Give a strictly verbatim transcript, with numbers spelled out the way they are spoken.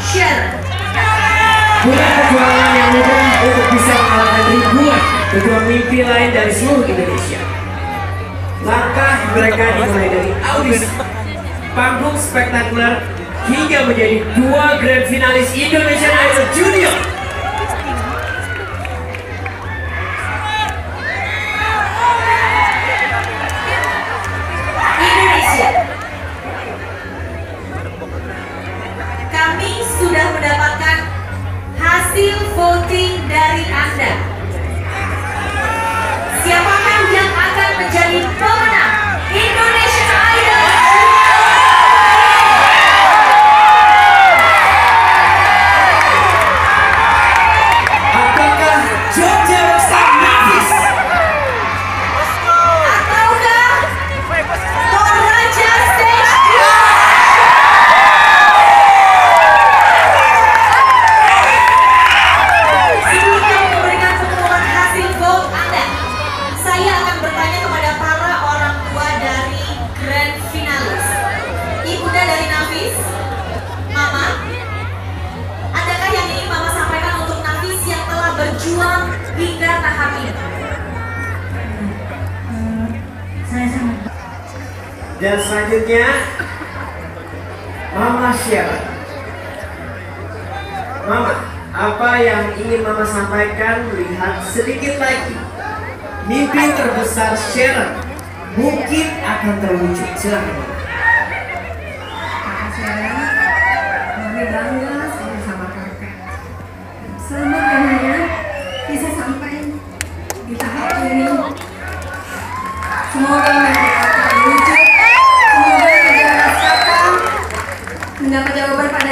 Sharon. Bukan perjuangan yang mudah untuk bisa mengalahkan ribuan pejuang mimpi lain dari seluruh Indonesia. Langkah mereka dimulai dari audisi, panggung spektakuler, hingga menjadi dua grand finalis Indonesian Idol Junior. Indonesia, kami sudah mendapatkan hasil voting dari Anda. Siapakah yang akan menjadi pemenang Indonesian Idol? Apakah Jogja Rockstar Nafis? Ataukah Toraja Stage dua? Sebelum memberikan pengumuman hasil vote Anda, saya akan bertanya kepada para orang tua dari grand finalis. Ibunda dari Nafis, Mama, adakah yang ingin Mama sampaikan untuk Nafis yang telah berjuang hingga tahap ini? Saya sangat Dan selanjutnya Mama Sharon. Mama, apa yang ingin Mama sampaikan melihat sedikit lagi mimpi terbesar Sharon mungkin akan terwujud? Silakan. Mama. kakak saya, kami bangga sekali sama kakak. Selamat ya Naya, bisa sampai di tahap ini. Semoga mimpi kakak terwujud. Semoga kerja keras kakak mendapat jawaban pada